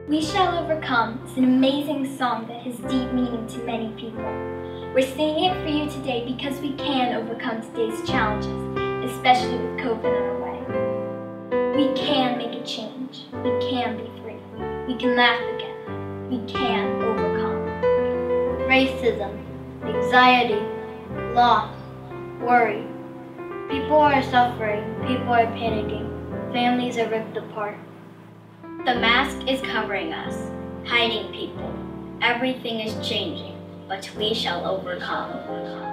We Shall Overcome is an amazing song that has deep meaning to many people. We're singing it for you today because we can overcome today's challenges, especially with COVID in our way. We can make a change. We can be free. We can laugh again. We can overcome. Racism, anxiety, loss, worry. People are suffering. People are panicking. Families are ripped apart. The mask is covering us, hiding people. Everything is changing, but we shall overcome.